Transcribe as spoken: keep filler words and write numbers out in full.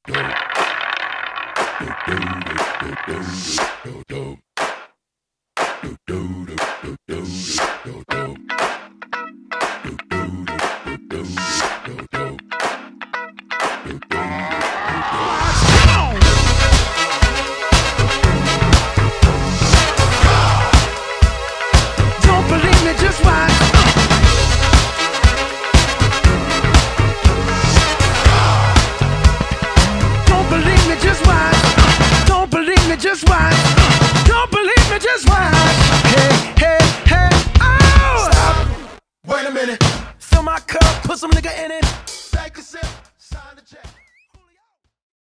Just watch. Don't believe me, just watch. Don't believe me, just watch. Don't believe me, just watch. Hey, hey, hey, oh! Stop. Wait a minute. Fill my cup, put some nigga in it. Take a sip, sign the check.